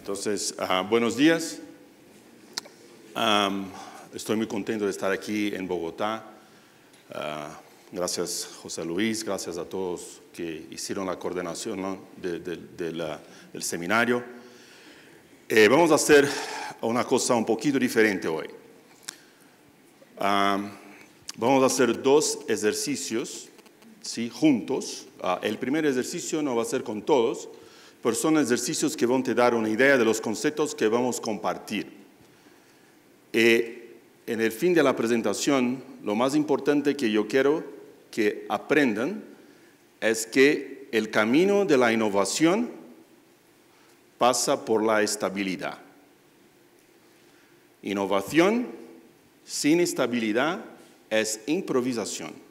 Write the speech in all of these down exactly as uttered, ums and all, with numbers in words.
Entonces, uh, buenos días. Um, estoy muy contento de estar aquí en Bogotá. Uh, gracias, José Luis, gracias a todos que hicieron la coordinación, ¿no? de, de, de la, del seminario. Eh, vamos a hacer una cosa un poquito diferente hoy. Um, vamos a hacer dos ejercicios, ¿sí? juntos. Uh, el primer ejercicio no va a ser con todos, pero son ejercicios que van a dar una idea de los conceptos que vamos a compartir. Eh, en el fin de la presentación, lo más importante que yo quiero que aprendan es que el camino de la innovación pasa por la estabilidad. Innovación sin estabilidad es improvisación.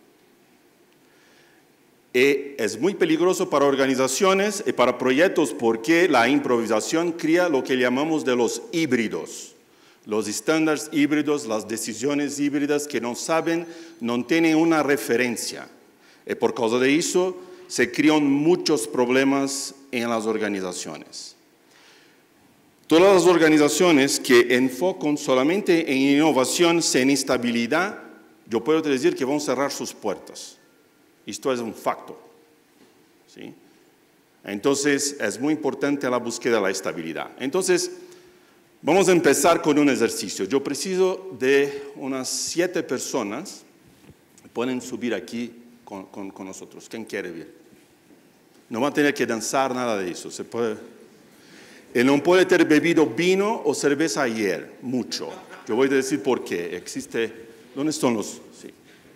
Y es muy peligroso para organizaciones y para proyectos porque la improvisación crea lo que llamamos de los híbridos. Los estándares híbridos, las decisiones híbridas que no saben, no tienen una referencia. Y por causa de eso se crean muchos problemas en las organizaciones. Todas las organizaciones que enfocan solamente en innovación sin estabilidad, yo puedo decir que van a cerrar sus puertas. Esto es un facto, ¿sí? Entonces, es muy importante la búsqueda de la estabilidad. Entonces, vamos a empezar con un ejercicio. Yo preciso de unas siete personas que pueden subir aquí con, con, con nosotros. ¿Quién quiere vir? No va a tener que danzar, nada de eso. Se puede... Y no puede tener bebido vino o cerveza ayer, mucho. Yo voy a decir por qué. Existe... ¿Dónde están los...? Sí.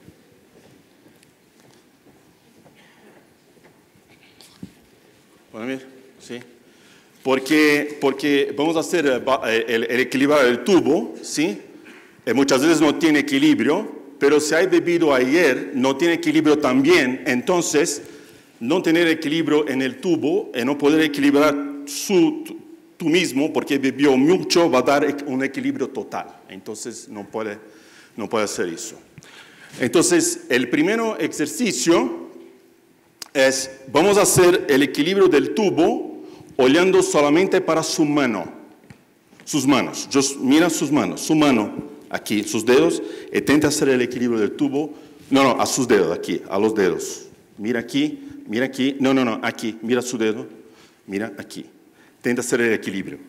¿Sí? Porque, porque vamos a hacer el, el equilibrio del tubo, ¿sí? Y muchas veces no tiene equilibrio, pero si hay bebido ayer, no tiene equilibrio también, entonces no tener equilibrio en el tubo y no poder equilibrar su, tú mismo, porque bebió mucho, va a dar un equilibrio total. Entonces no puede, no puede hacer eso. Entonces, el primer ejercicio es, vamos a hacer el equilibrio del tubo olhando solamente para su mano, sus manos. Just, mira sus manos, su mano aquí, sus dedos, y intenta hacer el equilibrio del tubo. No, no, a sus dedos, aquí, a los dedos. Mira aquí, mira aquí, no, no, no, aquí, mira su dedo, mira aquí. Intenta hacer el equilibrio.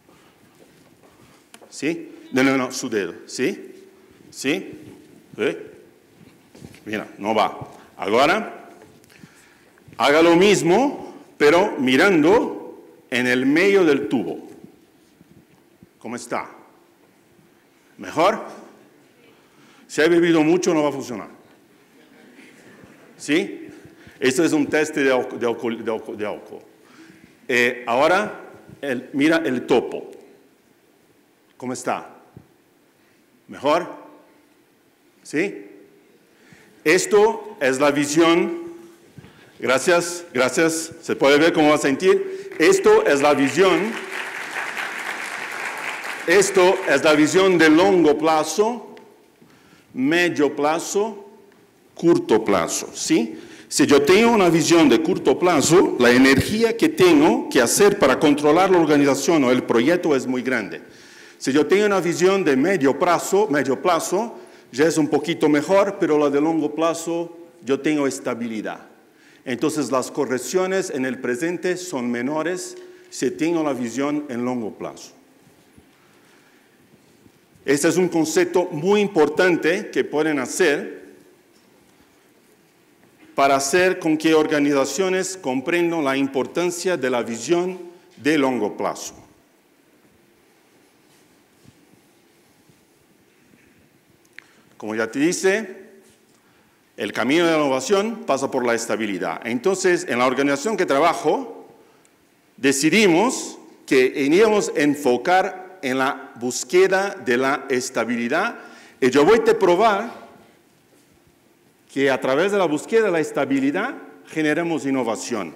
¿Sí? No, no, no, su dedo, ¿sí? ¿Sí? ¿Sí? Mira, no va. Ahora, haga lo mismo, pero mirando en el medio del tubo. ¿Cómo está? ¿Mejor? Si ha bebido mucho no va a funcionar. ¿Sí? Esto es un test de alcohol. De alcohol, de alcohol, de alcohol. Eh, ahora, el, mira el topo. ¿Cómo está? ¿Mejor? ¿Sí? Esto es la visión. Gracias, gracias. ¿Se puede ver cómo va a sentir? Esto es la visión. Esto es la visión de largo plazo, medio plazo, corto plazo, ¿sí? Si yo tengo una visión de corto plazo, la energía que tengo que hacer para controlar la organización o el proyecto es muy grande. Si yo tengo una visión de medio plazo, medio plazo, ya es un poquito mejor, pero la de largo plazo yo tengo estabilidad. Entonces, las correcciones en el presente son menores si tengo la visión en largo plazo. Este es un concepto muy importante que pueden hacer para hacer con que organizaciones comprendan la importancia de la visión de largo plazo. Como ya te dice, el camino de la innovación pasa por la estabilidad. Entonces, en la organización que trabajo, decidimos que íbamos a enfocar en la búsqueda de la estabilidad. Y yo voy a probar que a través de la búsqueda de la estabilidad generamos innovación.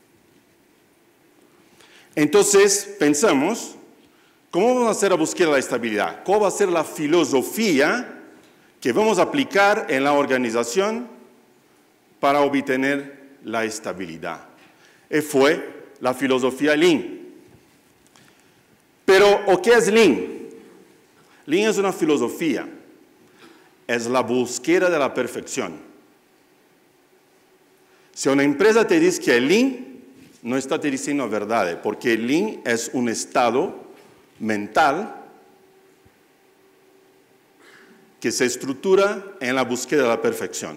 Entonces, pensamos, ¿cómo vamos a hacer la búsqueda de la estabilidad? ¿Cuál va a ser la filosofía que vamos a aplicar en la organización para obtener la estabilidad? Y fue la filosofía Lean. Pero, ¿o qué es Lean? Lean es una filosofía. Es la búsqueda de la perfección. Si una empresa te dice que es Lean, no está te diciendo verdad, porque Lean es un estado mental que se estructura en la búsqueda de la perfección.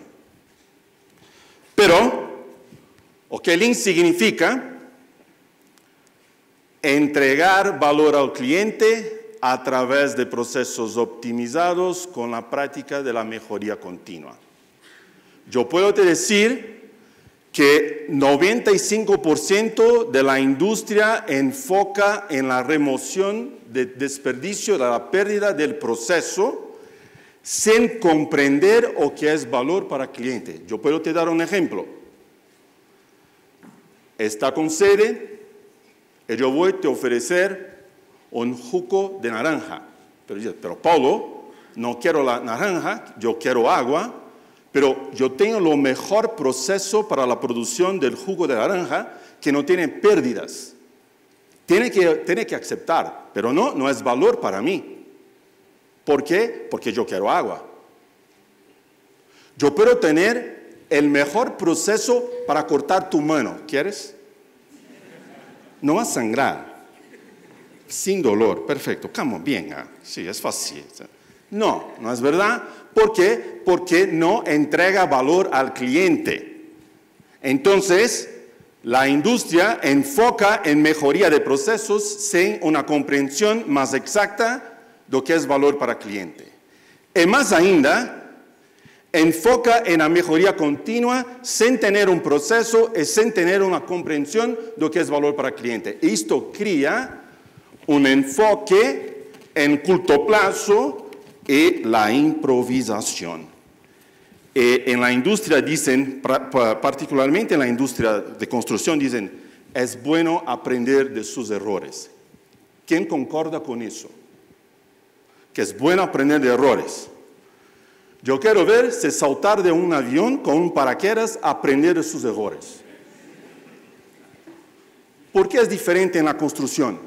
Pero, ¿o qué Lean significa? Entregar valor al cliente a través de procesos optimizados con la práctica de la mejoría continua. Yo puedo te decir que noventa y cinco por ciento de la industria enfoca en la remoción de desperdicio, de la pérdida del proceso, sin comprender o qué es valor para el cliente. Yo puedo te dar un ejemplo. Está con sede y yo voy a te ofrecer un jugo de naranja. Pero dices, pero Paulo, no quiero la naranja, yo quiero agua, pero yo tengo lo mejor proceso para la producción del jugo de naranja que no tiene pérdidas. Tiene que, tiene que aceptar, pero no, no es valor para mí. ¿Por qué? Porque yo quiero agua. Yo puedo tener el mejor proceso para cortar tu mano. ¿Quieres? No vas a sangrar. Sin dolor. Perfecto. Come on, bien. Ah, sí, es fácil. No, no es verdad. ¿Por qué? Porque no entrega valor al cliente. Entonces, la industria enfoca en mejoría de procesos sin una comprensión más exacta de lo que es valor para el cliente. Y más ainda, enfoca en la mejoría continua sin tener un proceso y sin tener una comprensión de lo que es valor para el cliente. Esto crea un enfoque en corto plazo y la improvisación. Y en la industria dicen, particularmente en la industria de construcción, dicen, es bueno aprender de sus errores. ¿Quién concorda con eso? Que es bueno aprender de errores. Yo quiero ver si saltar de un avión con un paracaídas, aprender de sus errores. ¿Por qué es diferente en la construcción?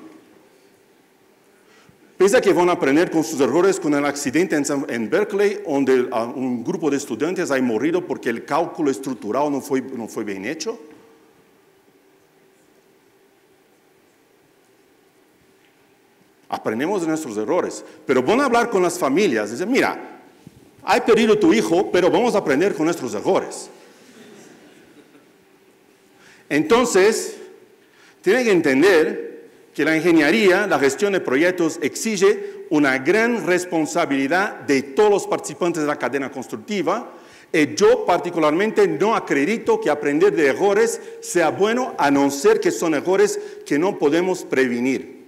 Piensa que van a aprender con sus errores con el accidente en, en Berkeley, donde un grupo de estudiantes ha morido porque el cálculo estructural no fue, no fue bien hecho. Aprendemos de nuestros errores, pero van a hablar con las familias. Dicen, mira, hay perdido tu hijo, pero vamos a aprender con nuestros errores. Entonces, tienen que entender que la ingeniería, la gestión de proyectos exige una gran responsabilidad de todos los participantes de la cadena constructiva, y yo particularmente no acredito que aprender de errores sea bueno, a no ser que son errores que no podemos prevenir.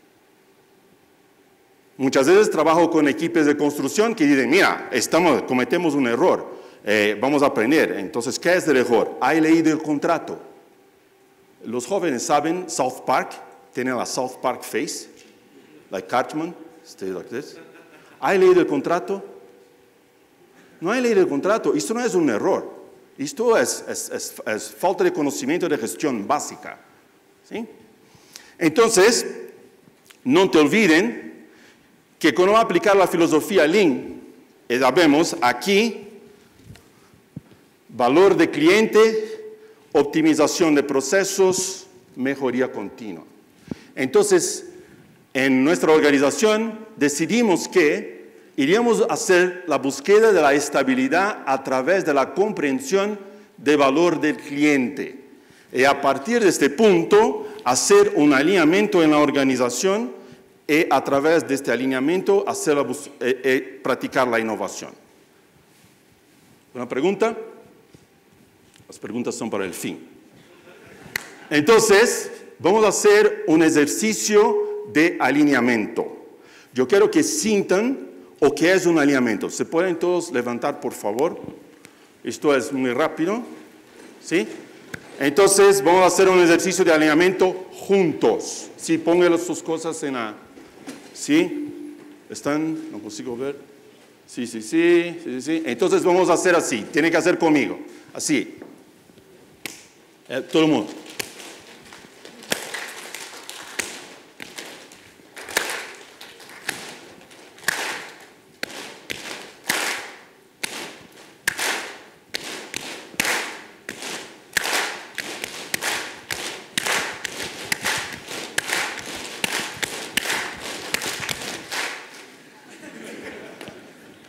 Muchas veces trabajo con equipos de construcción que dicen, mira, estamos, cometemos un error, eh, vamos a aprender. Entonces, ¿qué es el error? ¿Hay leído el contrato? Los jóvenes saben, South Park, tiene la South Park face, like Cartman, stay like this. ¿Hay leído el contrato? No hay leído el contrato. Esto no es un error. Esto es, es, es, es falta de conocimiento de gestión básica. ¿Sí? Entonces, no te olviden que cuando va a aplicar la filosofía Lean, ya vemos aquí, valor de cliente, optimización de procesos, mejoría continua. Entonces, en nuestra organización decidimos que iríamos a hacer la búsqueda de la estabilidad a través de la comprensión de valor del cliente. Y a partir de este punto, hacer un alineamiento en la organización y a través de este alineamiento hacer la eh, eh, practicar la innovación. ¿Una pregunta? Las preguntas son para el fin. Entonces, vamos a hacer un ejercicio de alineamiento. Yo quiero que sientan o qué es un alineamiento. ¿Se pueden todos levantar, por favor? Esto es muy rápido. ¿Sí? Entonces, vamos a hacer un ejercicio de alineamiento juntos. Sí, pongan sus cosas en la... ¿Sí? ¿Están? No consigo ver. Sí, sí, sí, sí, sí. Entonces vamos a hacer así. Tienen que hacer conmigo. Así. Eh, todo el mundo.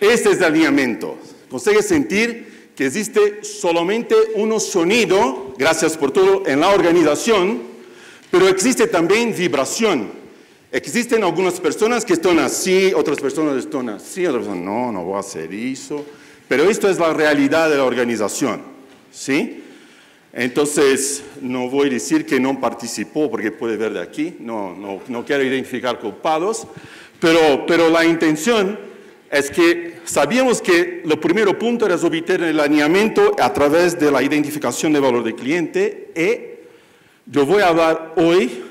este es el alineamiento. Consigue sentir que existe solamente un sonido, gracias por todo, en la organización, pero existe también vibración. Existen algunas personas que están así, otras personas están así, otras personas, no, no voy a hacer eso. Pero esto es la realidad de la organización, ¿sí? Entonces, no voy a decir que no participó, porque puede ver de aquí, no, no, no quiero identificar culpados, pero, pero la intención es que sabíamos que el primer punto era obtener el alineamiento a través de la identificación de valor del cliente, y yo voy a hablar hoy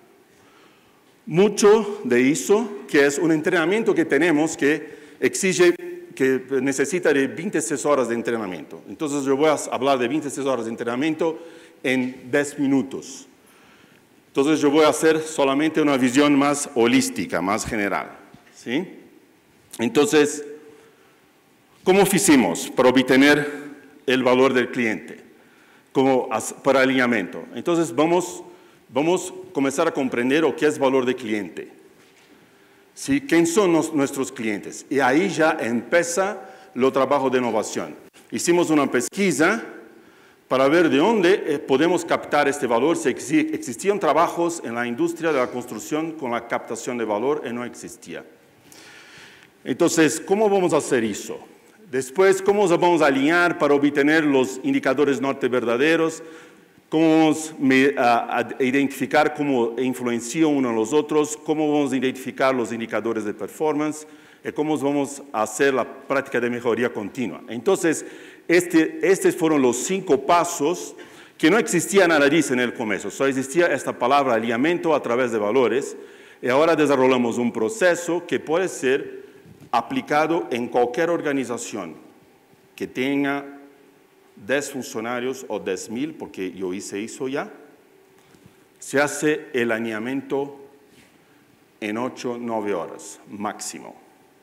mucho de eso, que es un entrenamiento que tenemos que exige, que necesita de veintiséis horas de entrenamiento. Entonces yo voy a hablar de veintiséis horas de entrenamiento en diez minutos. Entonces yo voy a hacer solamente una visión más holística, más general, ¿sí? Entonces, ¿cómo hicimos para obtener el valor del cliente? Como para alineamiento. Entonces vamos, vamos a comenzar a comprender lo que es valor de cliente. ¿Sí? ¿Quién son los, nuestros clientes? Y ahí ya empieza el trabajo de innovación. Hicimos una pesquisa para ver de dónde eh, podemos captar este valor. Si ex existían trabajos en la industria de la construcción con la captación de valor y no existía. Entonces, ¿cómo vamos a hacer eso? Después, ¿cómo vamos a alinear para obtener los indicadores norte verdaderos? ¿Cómo vamos a, a identificar cómo influencian uno a los otros? ¿Cómo vamos a identificar los indicadores de performance? ¿Y cómo vamos a hacer la práctica de mejoría continua? Entonces, este, estos fueron los cinco pasos que no existían a la raíz en el comienzo. Solo existía esta palabra alineamiento a través de valores. Y ahora desarrollamos un proceso que puede ser aplicado en cualquier organización que tenga diez funcionarios o diez mil, porque yo hice eso ya. Se hace el alineamiento en ocho, nueve horas máximo.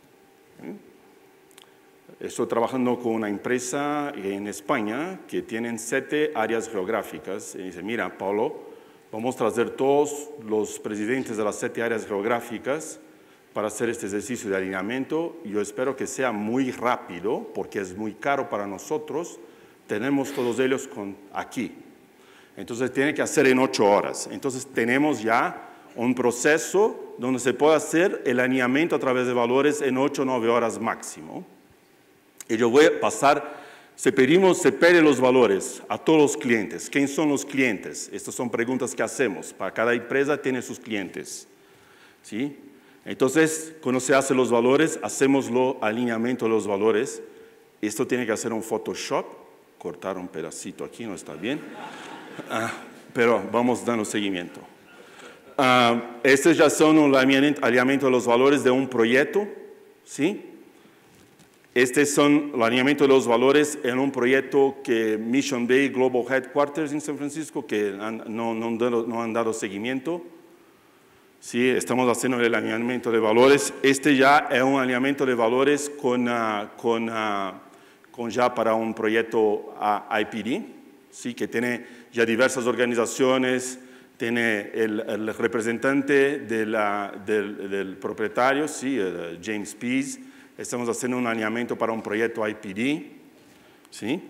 Estoy trabajando con una empresa en España que tienen siete áreas geográficas. Y dice, mira, Paulo, vamos a traer todos los presidentes de las siete áreas geográficas para hacer este ejercicio de alineamiento. Yo espero que sea muy rápido, porque es muy caro para nosotros. Tenemos todos ellos con, aquí. Entonces, tiene que hacer en ocho horas. Entonces, tenemos ya un proceso donde se puede hacer el alineamiento a través de valores en ocho o nueve horas máximo. Y yo voy a pasar, si pedimos, se pide los valores a todos los clientes. ¿Quién son los clientes? Estas son preguntas que hacemos. Para cada empresa tiene sus clientes, ¿sí? Entonces, cuando se hacen los valores, hacemos el alineamiento de los valores. Esto tiene que hacer un Photoshop. Cortar un pedacito aquí, no está bien. Uh, pero vamos dando seguimiento. Uh, estos ya son un alineamiento de los valores de un proyecto, ¿sí? Estos son el alineamiento de los valores en un proyecto que Mission Bay Global Headquarters en San Francisco, que han, no, no, no han dado seguimiento. Sí, estamos haciendo el alineamiento de valores. Este ya es un alineamiento de valores con, uh, con, uh, con ya para un proyecto uh, I P D, sí, que tiene ya diversas organizaciones, tiene el, el representante de la, del, del propietario, sí, uh, James Pease. Estamos haciendo un alineamiento para un proyecto I P D, ¿sí?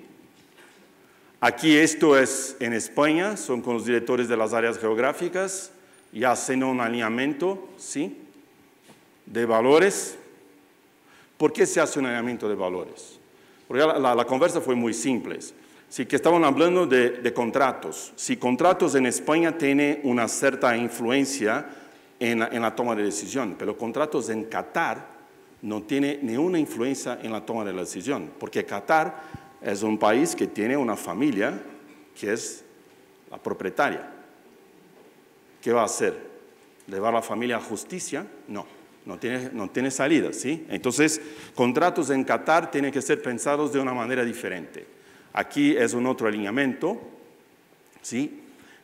Aquí esto es en España, son con los directores de las áreas geográficas, ya haciendo un alineamiento, ¿sí? De valores. ¿Por qué se hace un alineamiento de valores? Porque la, la, la conversa fue muy simple. Sí, que estaban hablando de, de contratos. Si contratos en España tienen una cierta influencia en la, en la toma de decisión, pero contratos en Qatar no tiene ninguna influencia en la toma de la decisión, porque Qatar es un país que tiene una familia que es la propietaria. ¿Qué va a hacer? ¿Llevar a la familia a justicia? No, no tiene, no tiene salida, ¿sí? Entonces, contratos en Qatar tienen que ser pensados de una manera diferente. Aquí es un otro alineamiento, ¿sí?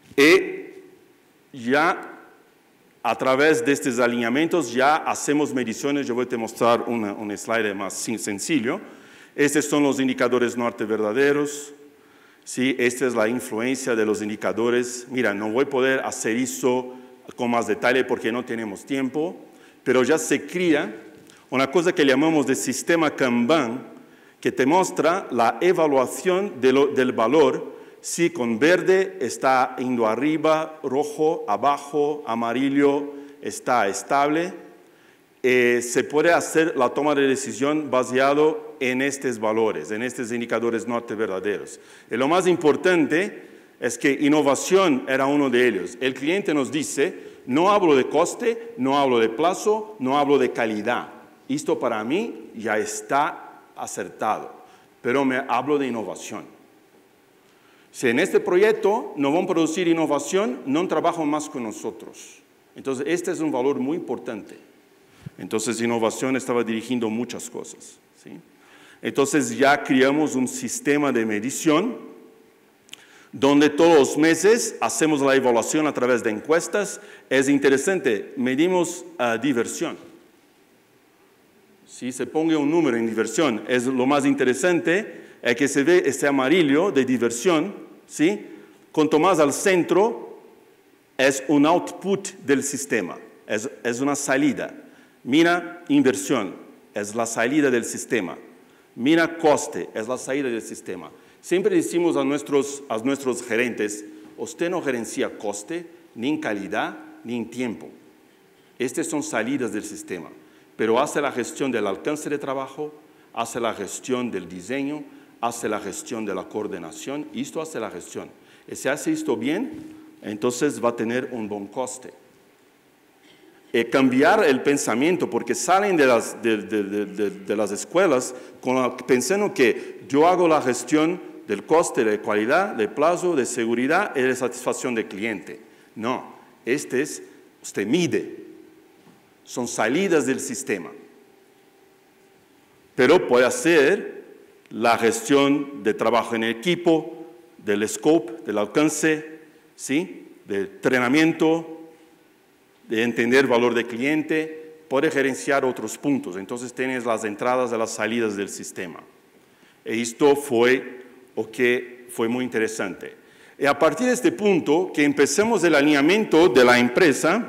Y ya a través de estos alineamientos ya hacemos mediciones. Yo voy a mostrar una, un slide más sencillo. Estos son los indicadores norte verdaderos. ¿Sí? Esta es la influencia de los indicadores. Mira, no voy a poder hacer eso con más detalle porque no tenemos tiempo, pero ya se crea una cosa que llamamos de sistema Kanban, que te muestra la evaluación de lo, del valor, si con verde está yendo arriba, rojo, abajo, amarillo, está estable. Eh, se puede hacer la toma de decisión basado en estos valores, en estos indicadores norte verdaderos. Y lo más importante es que innovación era uno de ellos. El cliente nos dice, no hablo de coste, no hablo de plazo, no hablo de calidad. Esto para mí ya está acertado, pero me hablo de innovación. Si en este proyecto no van a producir innovación, no trabajan más con nosotros. Entonces, este es un valor muy importante. Entonces, innovación estaba dirigiendo muchas cosas, ¿sí? Entonces, ya creamos un sistema de medición donde todos los meses hacemos la evaluación a través de encuestas. Es interesante, medimos uh, diversión. Si se ponga un número en diversión, es lo más interesante, es que se ve este amarillo de diversión, ¿sí? Cuanto más al centro, es un output del sistema, es, es una salida. Mira inversión, es la salida del sistema. Mira coste, es la salida del sistema. Siempre decimos a nuestros, a nuestros gerentes, usted no gerencia coste, ni en calidad, ni en tiempo. Estas son salidas del sistema, pero hace la gestión del alcance de trabajo, hace la gestión del diseño, hace la gestión de la coordinación, y esto hace la gestión. Y si hace esto bien, entonces va a tener un buen coste. Eh, cambiar el pensamiento, porque salen de las, de, de, de, de, de las escuelas con la, pensando que yo hago la gestión del coste, de calidad, de plazo, de seguridad y de satisfacción del cliente. No, este es, usted mide, son salidas del sistema. Pero puede hacer la gestión de trabajo en equipo, del scope, del alcance, ¿sí? De entrenamiento, de entender valor del cliente, puede gerenciar otros puntos. Entonces tienes las entradas y las salidas del sistema. Y esto fue lo que fue muy interesante. Y a partir de este punto, que empecemos el alineamiento de la empresa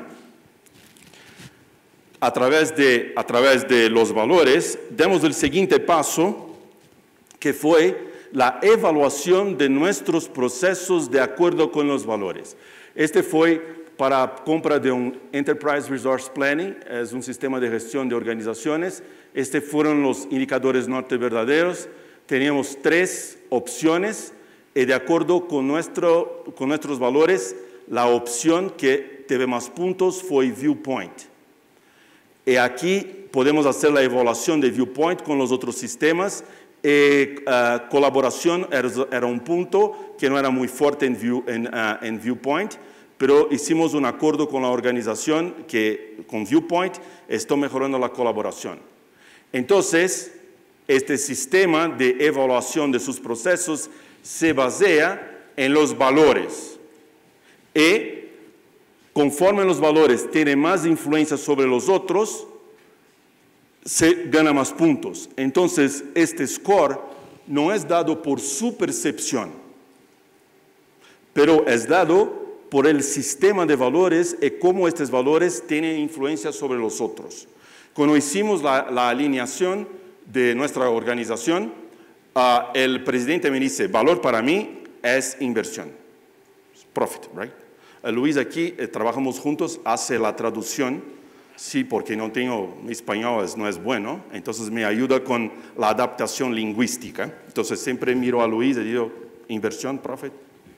a través de, a través de los valores, demos el siguiente paso, que fue la evaluación de nuestros procesos de acuerdo con los valores. Este fue para compra de un Enterprise Resource Planning, es un sistema de gestión de organizaciones. Estos fueron los indicadores norte verdaderos. Teníamos tres opciones y de acuerdo con, nuestro, con nuestros valores, la opción que tuvo más puntos fue Viewpoint. Y aquí podemos hacer la evaluación de Viewpoint con los otros sistemas. Y, uh, colaboración era, era un punto que no era muy fuerte en, view, en, uh, en Viewpoint, pero hicimos un acuerdo con la organización que con Viewpoint está mejorando la colaboración. Entonces, este sistema de evaluación de sus procesos se basea en los valores. Y conforme los valores tienen más influencia sobre los otros, se gana más puntos. Entonces, este score no es dado por su percepción, pero es dado por el sistema de valores y cómo estos valores tienen influencia sobre los otros. Cuando hicimos la, la alineación de nuestra organización, uh, el presidente me dice, valor para mí es inversión, profit, right? Uh, Luis aquí, eh, trabajamos juntos, hace la traducción, sí, porque no tengo, mi español no es bueno, entonces me ayuda con la adaptación lingüística. Entonces siempre miro a Luis y digo, inversión, profit.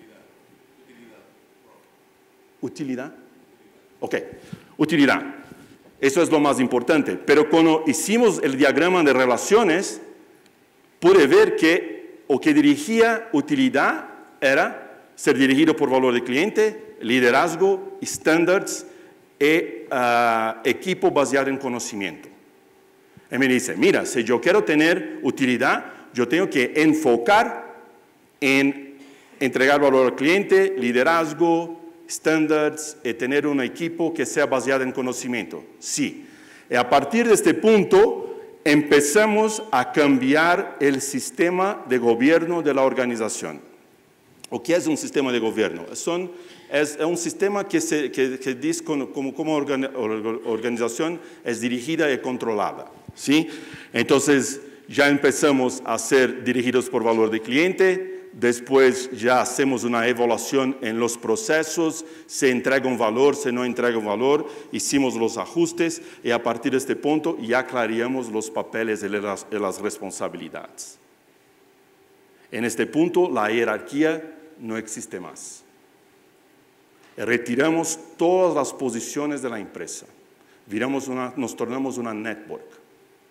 ¿Utilidad? Ok, utilidad. Eso es lo más importante. Pero cuando hicimos el diagrama de relaciones, pude ver que lo que dirigía utilidad era ser dirigido por valor de cliente, liderazgo, estándares y uh, equipo basado en conocimiento. Y me dice, mira, si yo quiero tener utilidad, yo tengo que enfocar en entregar valor al cliente, liderazgo, estándares y tener un equipo que sea basado en conocimiento. Sí. Y a partir de este punto, empezamos a cambiar el sistema de gobierno de la organización. ¿O qué es un sistema de gobierno? Son, es un sistema que, se, que, que dice como, como organización es dirigida y controlada. ¿sí? Entonces, ya empezamos a ser dirigidos por valor de cliente, después ya hacemos una evaluación en los procesos, se entrega un valor, se no entrega un valor, hicimos los ajustes y a partir de este punto ya clareamos los papeles de las, de las responsabilidades. En este punto la jerarquía no existe más. Retiramos todas las posiciones de la empresa, viramos una, nos tornamos una network.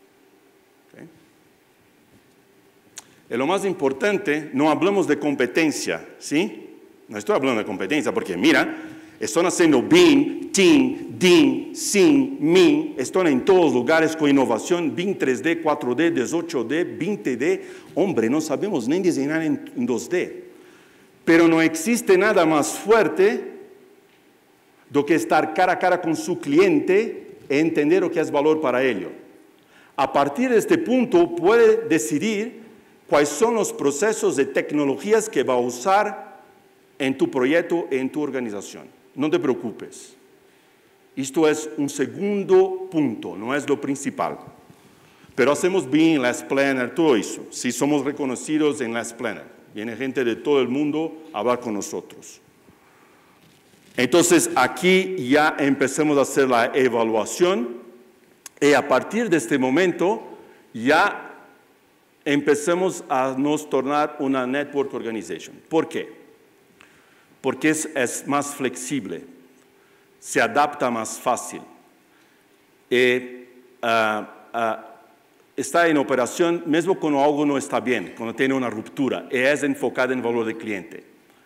Y lo más importante, no hablamos de competencia, ¿sí? No estoy hablando de competencia porque, mira, están haciendo B I M, T I M, D I M, S I M, M I M, están en todos lugares con innovación, B I M tres D, cuatro D, dieciocho D, veinte D. Hombre, no sabemos ni diseñar en dos D. Pero no existe nada más fuerte do que estar cara a cara con su cliente e entender lo que es valor para ello. A partir de este punto puede decidir cuáles son los procesos de tecnologías que va a usar en tu proyecto, en tu organización. No te preocupes. Esto es un segundo punto, no es lo principal. Pero hacemos bien Last Planner, todo eso. Sí, somos reconocidos en Last Planner. Viene gente de todo el mundo a hablar con nosotros. Entonces, aquí ya empecemos a hacer la evaluación y a partir de este momento ya empecemos a nos tornar una network organization. ¿Por qué? Porque es, es más flexible, se adapta más fácil. Y, uh, uh, está en operación mismo cuando algo no está bien, cuando tiene una ruptura, y es enfocada en valor de cliente.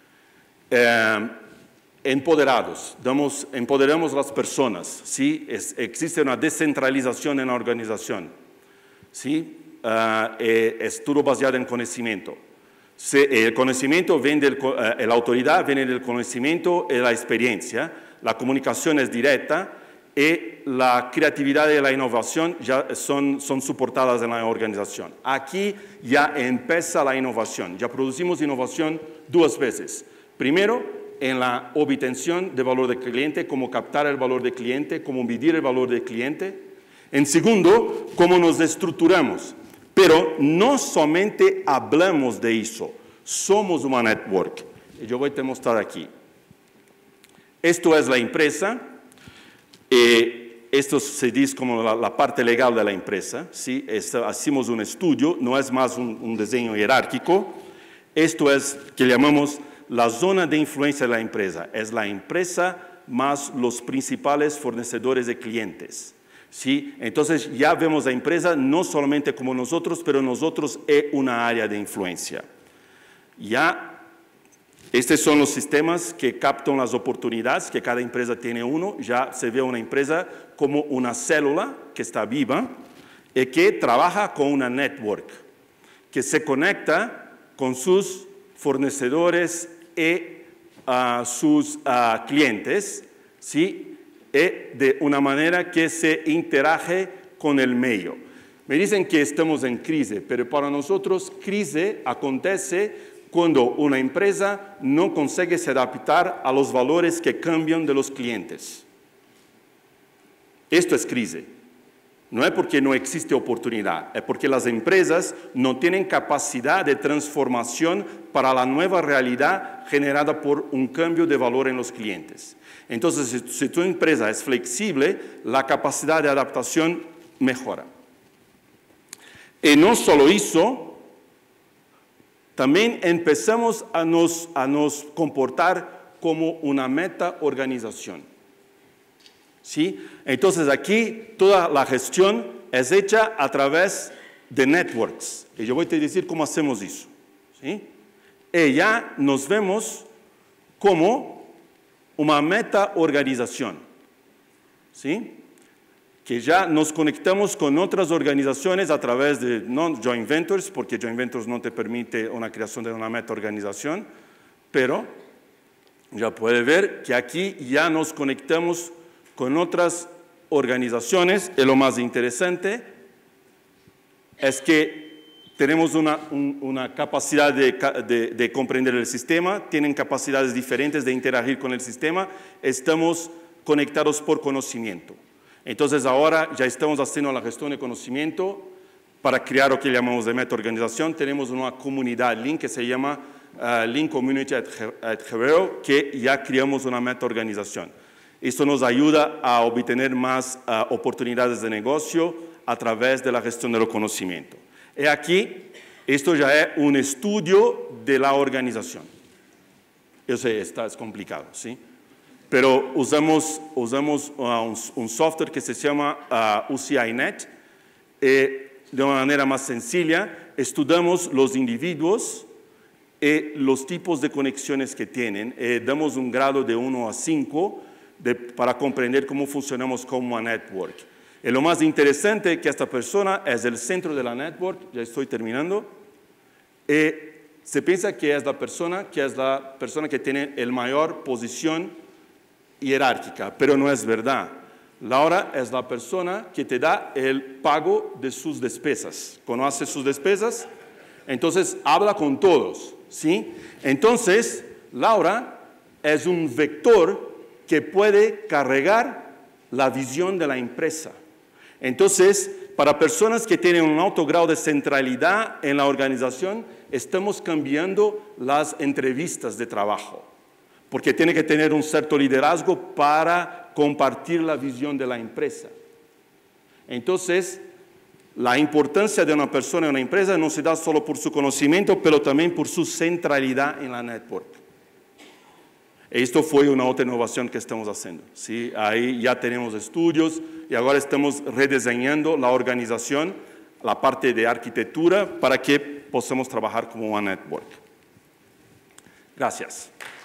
Uh, empoderados, damos, empoderamos a las personas, ¿sí? Es, existe una descentralización en la organización, ¿sí? Uh, eh, es todo basado en conocimiento. Se, el conocimiento viene del, uh, la autoridad viene del conocimiento y la experiencia, la comunicación es directa y la creatividad y la innovación ya son, son soportadas en la organización. Aquí ya empieza la innovación, ya producimos innovación dos veces. Primero, en la obtención de valor del cliente, cómo captar el valor del cliente, cómo medir el valor del cliente. En segundo, cómo nos estructuramos. Pero no solamente hablamos de eso, somos una network. Y yo voy a mostrar aquí. Esto es la empresa. Eh, esto se dice como la, la parte legal de la empresa. ¿Sí? Esto, hacemos un estudio, no es más un, un diseño jerárquico. Esto es que llamamos la zona de influencia de la empresa. Es la empresa más los principales fornecedores de clientes. ¿Sí? Entonces ya vemos la empresa no solamente como nosotros, pero nosotros es una área de influencia. Ya, estos son los sistemas que captan las oportunidades, que cada empresa tiene uno. Ya se ve una empresa como una célula que está viva y que trabaja con una network, que se conecta con sus fornecedores y uh, sus uh, clientes, ¿sí? Y de una manera que se interage con el medio. Me dicen que estamos en crisis, pero para nosotros crisis acontece cuando una empresa no consigue se adaptar a los valores que cambian de los clientes. Esto es crisis. No es porque no existe oportunidad, es porque las empresas no tienen capacidad de transformación para la nueva realidad generada por un cambio de valor en los clientes. Entonces, si, si tu empresa es flexible, la capacidad de adaptación mejora. Y no solo eso, también empezamos a nos, a nos comportar como una meta-organización. ¿Sí? Entonces, aquí toda la gestión es hecha a través de networks. Y yo voy a decir cómo hacemos eso. ¿Sí? Y ya nos vemos como una meta-organización, ¿sí? Que ya nos conectamos con otras organizaciones a través de no joint ventures, porque joint ventures no te permite una creación de una meta-organización, pero ya puede ver que aquí ya nos conectamos con otras organizaciones y lo más interesante es que tenemos una, un, una capacidad de, de, de comprender el sistema, tienen capacidades diferentes de interagir con el sistema, estamos conectados por conocimiento. Entonces ahora ya estamos haciendo la gestión de conocimiento para crear lo que llamamos de meta-organización. Tenemos una comunidad Lean que se llama uh, Lean Community at, at Havero, que ya creamos una meta-organización. Esto nos ayuda a obtener más uh, oportunidades de negocio a través de la gestión del conocimiento. Y aquí, esto ya es un estudio de la organización. Yo sé, está, es complicado, ¿sí? Pero usamos, usamos uh, un, un software que se llama uh, U C I Net. Eh, de una manera más sencilla, estudiamos los individuos y los tipos de conexiones que tienen. Eh, damos un grado de uno a cinco de, para comprender cómo funcionamos como una network. Y lo más interesante es que esta persona es el centro de la network, ya estoy terminando, y se piensa que es la persona que es la persona que tiene la mayor posición jerárquica, pero no es verdad. Laura es la persona que te da el pago de sus despesas. ¿Conoce sus despesas? Entonces, habla con todos, ¿sí? Entonces, Laura es un vector que puede cargar la visión de la empresa. Entonces, para personas que tienen un alto grado de centralidad en la organización, estamos cambiando las entrevistas de trabajo, porque tiene que tener un cierto liderazgo para compartir la visión de la empresa. Entonces, la importancia de una persona en una empresa no se da solo por su conocimiento, pero también por su centralidad en la network. Esto fue una otra innovación que estamos haciendo, ¿sí? Ahí ya tenemos estudios y ahora estamos rediseñando la organización, la parte de arquitectura, para que podamos trabajar como una network. Gracias.